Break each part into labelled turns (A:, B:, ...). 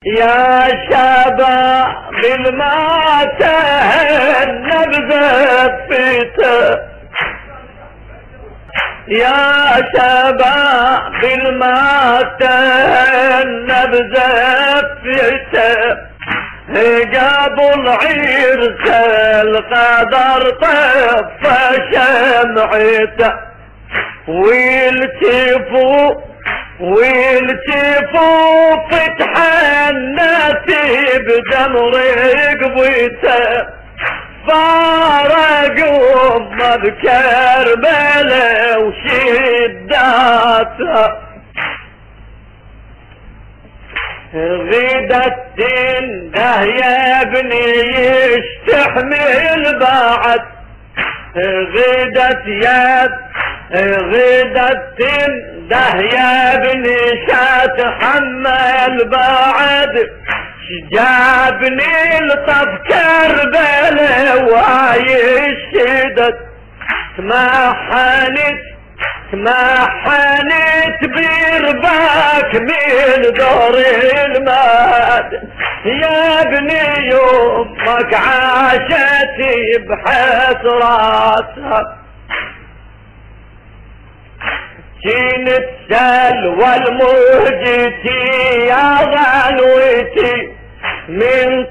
A: يا شباب المات النبذة فيته، يا شباب المات النبذة فيته، جابوا العرس القدر طف شمعته، ويلتفوا فتح الناس بدمر قبيته، فارقوا بكربلاء وشداتها، غيدت تنده يا ابني يستحمل بعد، غيدت تنده يا ابني شاتحمل بعد، جابني لطف كربلاء وهاي الشدت، ما حنت برباك من دور الماد، يا ابني يومك عاشتي بحسراتها، كنت سلوى المهجتي يا غلوتي، من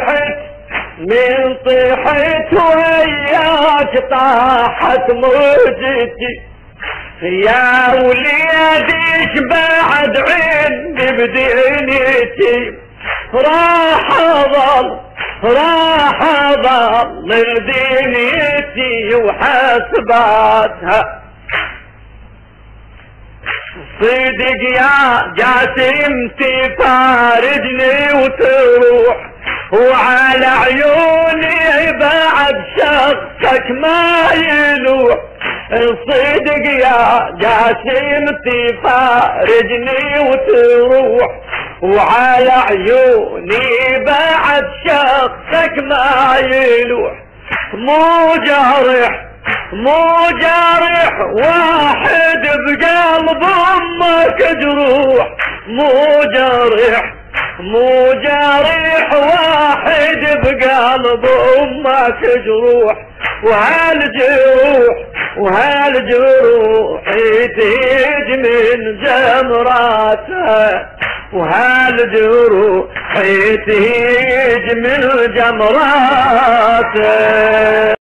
A: طيحت وياك طاحت موجتي، يا وليديش بعد عندي بدنيتي، راح اظل لدنيتي وحسباتها، صدق يا جاسم تفارجني وتروح، وعلى عيوني بعد شخصك ما يلوح، صدق يا جاسم تفارجني وتروح، وعلى عيوني بعد شخصك ما يلوح، مو جارح واحد بقلب امك جروح، مو جارح واحد بقلب امك جروح، وهالجروح تهج من جمراتها، وهالجروح تهج من جمراتها.